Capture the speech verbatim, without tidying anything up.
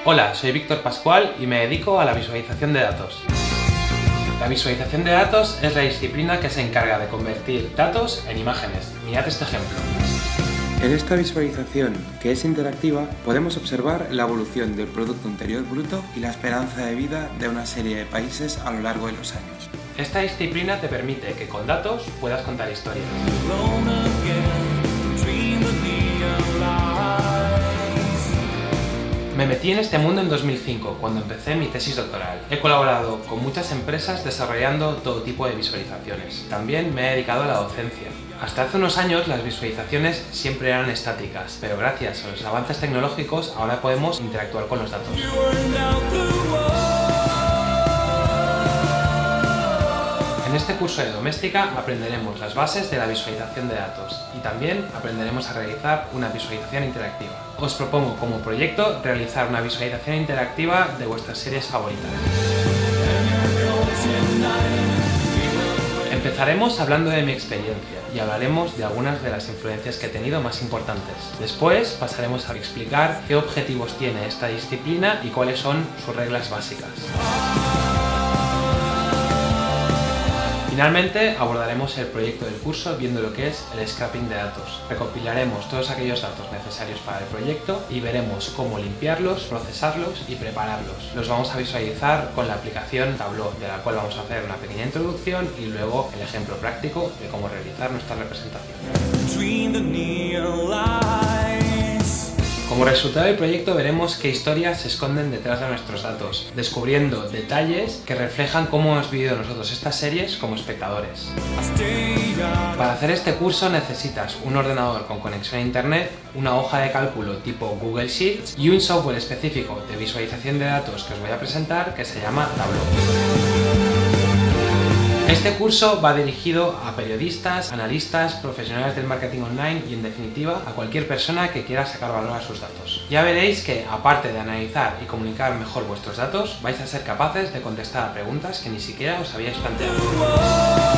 Hola, soy Víctor Pascual y me dedico a la visualización de datos. La visualización de datos es la disciplina que se encarga de convertir datos en imágenes. Mirad este ejemplo. En esta visualización, que es interactiva, podemos observar la evolución del Producto Interior Bruto y la esperanza de vida de una serie de países a lo largo de los años. Esta disciplina te permite que con datos puedas contar historias. Me metí en este mundo en dos mil cinco, cuando empecé mi tesis doctoral. He colaborado con muchas empresas desarrollando todo tipo de visualizaciones. También me he dedicado a la docencia. Hasta hace unos años las visualizaciones siempre eran estáticas, pero gracias a los avances tecnológicos ahora podemos interactuar con los datos. En este curso de doméstica aprenderemos las bases de la visualización de datos y también aprenderemos a realizar una visualización interactiva. Os propongo como proyecto realizar una visualización interactiva de vuestras series favoritas. Empezaremos hablando de mi experiencia y hablaremos de algunas de las influencias que he tenido más importantes. Después pasaremos a explicar qué objetivos tiene esta disciplina y cuáles son sus reglas básicas. Finalmente abordaremos el proyecto del curso viendo lo que es el scraping de datos. Recopilaremos todos aquellos datos necesarios para el proyecto y veremos cómo limpiarlos, procesarlos y prepararlos. Los vamos a visualizar con la aplicación Tableau, de la cual vamos a hacer una pequeña introducción y luego el ejemplo práctico de cómo realizar nuestra representación. Como resultado del proyecto veremos qué historias se esconden detrás de nuestros datos, descubriendo detalles que reflejan cómo hemos vivido nosotros estas series como espectadores. Para hacer este curso necesitas un ordenador con conexión a internet, una hoja de cálculo tipo Google Sheets y un software específico de visualización de datos que os voy a presentar que se llama Tableau. Este curso va dirigido a periodistas, analistas, profesionales del marketing online y, en definitiva, a cualquier persona que quiera sacar valor a sus datos. Ya veréis que, aparte de analizar y comunicar mejor vuestros datos, vais a ser capaces de contestar a preguntas que ni siquiera os habíais planteado.